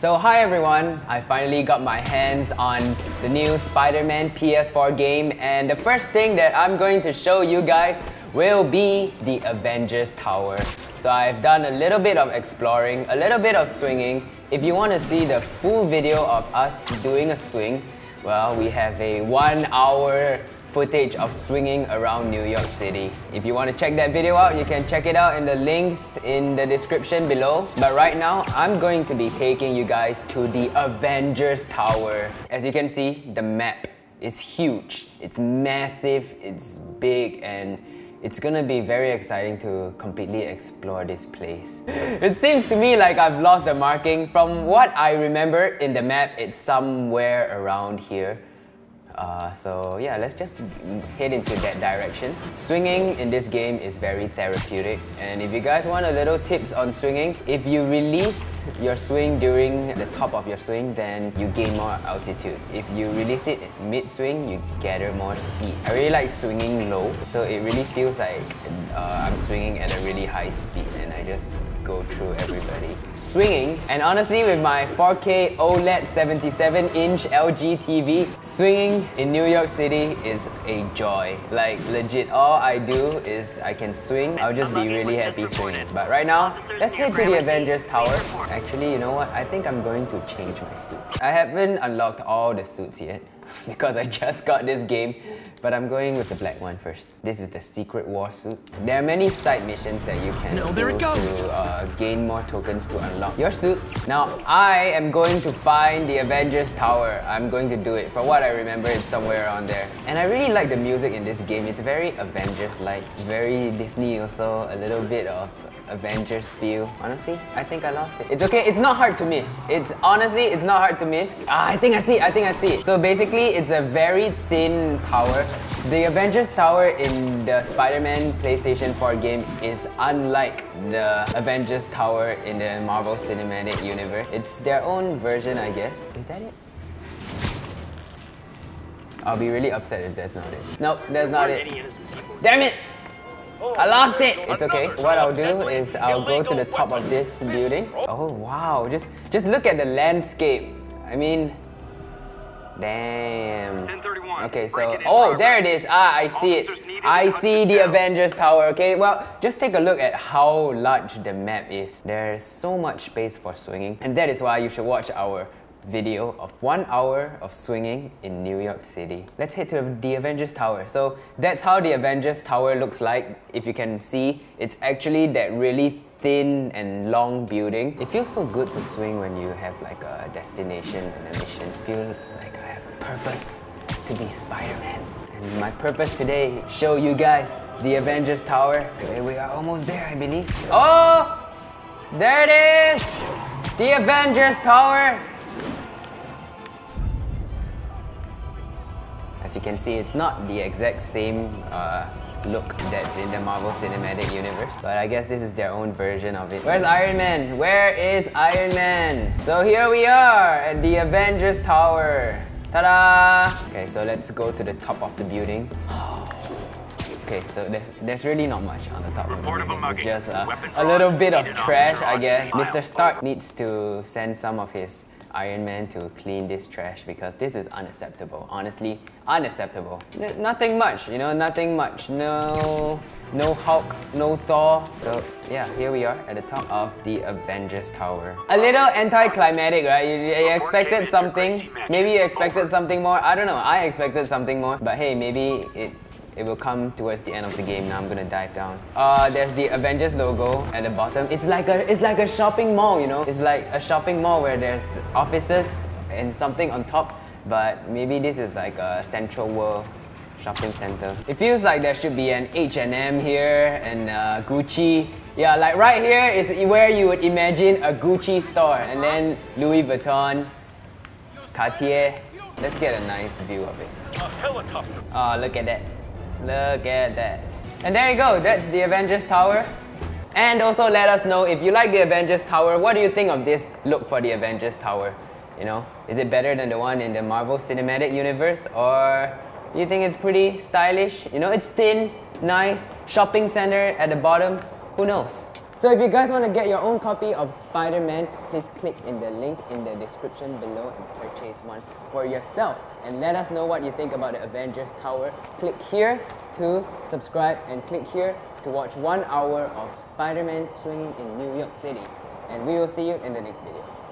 So hi everyone, I finally got my hands on the new Spider-Man PS4 game, and the first thing that I'm going to show you guys will be the Avengers Tower. So I've done a little bit of exploring, a little bit of swinging. If you want to see the full video of us doing a swing, well, we have a 1 hour footage of swinging around New York City. If you want to check that video out, you can check it out in the links in the description below. But right now, I'm going to be taking you guys to the Avengers Tower. As you can see, the map is huge. It's massive, it's big, and it's gonna be very exciting to completely explore this place. It seems to me like I've lost the marking. From what I remember in the map, it's somewhere around here. So yeah, let's just head into that direction. Swinging in this game is very therapeutic, and if you guys want a little tips on swinging, if you release your swing during the top of your swing, then you gain more altitude. If you release it mid-swing, you gather more speed. I really like swinging low, so it really feels like I'm swinging at a really high speed and I just go through everybody. Swinging, and honestly with my 4K OLED 77-inch LG TV, swinging in New York City is a joy. Like legit, all I do is I can swing. I'll just be really happy swinging. But right now, let's head to the Avengers Tower. Actually, you know what? I think I'm going to change my suit. I haven't unlocked all the suits yet because I just got this game, but I'm going with the black one first. This is the Secret War suit. There are many side missions that you can do to gain more tokens to unlock your suits. Now, I am going to find the Avengers Tower. I'm going to do it. From what I remember, it's somewhere around there. And I really like the music in this game. It's very Avengers-like, very Disney also, a little bit of Avengers feel. Honestly, I think I lost it. It's okay, it's not hard to miss. Honestly, it's not hard to miss. I think I see it. So basically, it's a very thin tower. The Avengers Tower in the Spider-Man PlayStation 4 game is unlike the Avengers Tower in the Marvel Cinematic Universe. It's their own version, I guess. Is that it? I'll be really upset if that's not it. Nope, that's not it. Damn it! I lost it! It's okay. What I'll do is I'll go to the top of this building. Oh wow, just look at the landscape. I mean, damn. Okay, so, oh, there it is. Ah, I see it. I see the Avengers Tower, okay? Well, just take a look at how large the map is. There's so much space for swinging, and that is why you should watch our video of 1 hour of swinging in New York City. Let's head to the Avengers Tower. So that's how the Avengers Tower looks like. If you can see, it's actually that really thin and long building. It feels so good to swing when you have like a destination and a mission. I feel like I have a purpose to be Spider-Man. And my purpose today, show you guys the Avengers Tower. We are almost there, I believe. Oh! There it is! The Avengers Tower! As you can see, it's not the exact same look that's in the Marvel Cinematic Universe, but I guess this is their own version of it. Where's Iron Man? Where is Iron Man? So here we are at the Avengers Tower. Ta-da! Okay, so let's go to the top of the building. Okay, so there's really not much on the top of the building. It's just a little bit of trash, I guess. Mr. Stark needs to send some of his Iron Man to clean this trash because this is unacceptable. Honestly, unacceptable. Nothing much, you know, nothing much. No Hulk, no Thor. So yeah, here we are at the top of the Avengers Tower. A little anticlimactic, right? You expected something. Maybe you expected something more. I don't know. I expected something more. But hey, maybe it will come towards the end of the game. Now I'm gonna dive down. There's the Avengers logo at the bottom. It's like a shopping mall, you know? It's like a shopping mall where there's offices and something on top, but maybe this is like a Central World shopping center. It feels like there should be an H&M here and Gucci. Yeah, like right here is where you would imagine a Gucci store, and then Louis Vuitton, Cartier. Let's get a nice view of it. Oh, look at that. Look at that. And there you go, that's the Avengers Tower. And also let us know if you like the Avengers Tower, what do you think of this look for the Avengers Tower? You know, is it better than the one in the Marvel Cinematic Universe, or you think it's pretty stylish? You know, it's thin, nice, shopping center at the bottom. Who knows? So if you guys want to get your own copy of Spider-Man, please click in the link in the description below and purchase one for yourself. And let us know what you think about the Avengers Tower. Click here to subscribe and click here to watch 1 hour of Spider-Man swinging in New York City. And we will see you in the next video.